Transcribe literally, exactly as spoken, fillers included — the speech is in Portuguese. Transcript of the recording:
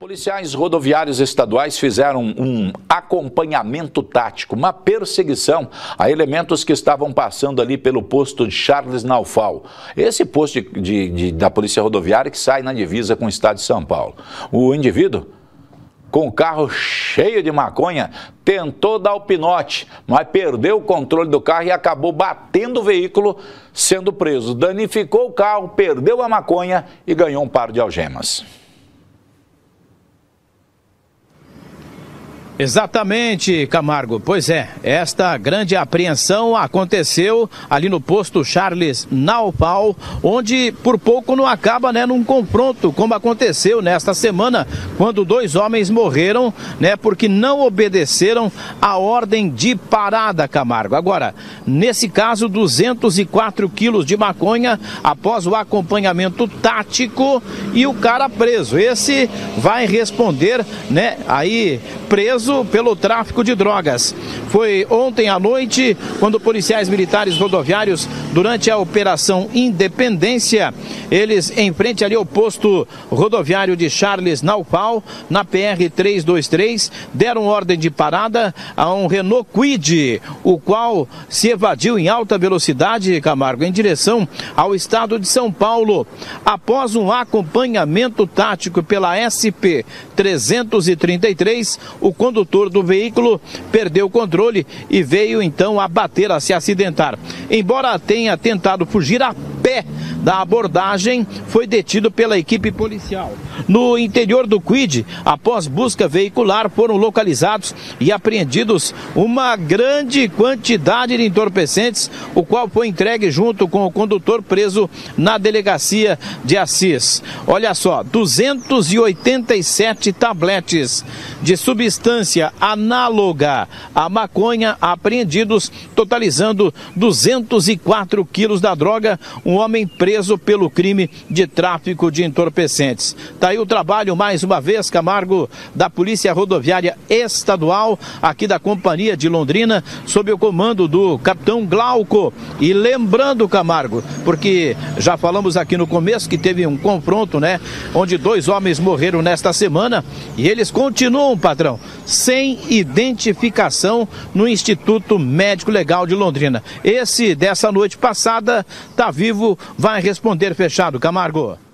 Policiais rodoviários estaduais fizeram um acompanhamento tático, uma perseguição a elementos que estavam passando ali pelo posto de Charles Naufal. Esse posto de, de, de, da Polícia Rodoviária que sai na divisa com o estado de São Paulo. O indivíduo, com o carro cheio de maconha, tentou dar o pinote, mas perdeu o controle do carro e acabou batendo o veículo, sendo preso. Danificou o carro, perdeu a maconha e ganhou um par de algemas. Exatamente, Camargo. Pois é, esta grande apreensão aconteceu ali no posto Charles Naufal, onde por pouco não acaba, né, num confronto, como aconteceu nesta semana, quando dois homens morreram, né, porque não obedeceram a ordem de parada, Camargo. Agora, nesse caso, duzentos e quatro quilos de maconha após o acompanhamento tático e o cara preso. Esse vai responder, né, aí preso pelo tráfico de drogas. Foi ontem à noite, quando policiais militares rodoviários, durante a Operação Independência, eles, em frente ali ao posto rodoviário de Charles Naufal, na P R trezentos e vinte e três, deram ordem de parada a um Renault Kwid, o qual se evadiu em alta velocidade, Camargo, em direção ao estado de São Paulo. Após um acompanhamento tático pela S P trezentos e trinta e três, o condutor do veículo perdeu o controle e veio então a bater, a se acidentar. Embora tenha tentado fugir a pé da abordagem, foi detido pela equipe policial. No interior do Kwid, após busca veicular, foram localizados e apreendidos uma grande quantidade de entorpecentes, o qual foi entregue junto com o condutor preso na delegacia de Assis. Olha só, duzentos e oitenta e sete tabletes de substância análoga à maconha apreendidos, totalizando duzentos e quatro quilos da droga, um homem preso pelo crime de tráfico de entorpecentes. Tá aí o trabalho, mais uma vez, Camargo, da Polícia Rodoviária Estadual, aqui da Companhia de Londrina, sob o comando do capitão Glauco. E lembrando, Camargo, porque já falamos aqui no começo que teve um confronto, né, onde dois homens morreram nesta semana, e eles continuam, patrão, sem identificação no Instituto Médico Legal de Londrina. Esse dessa noite passada tá vivo, vai responder fechado, Camargo.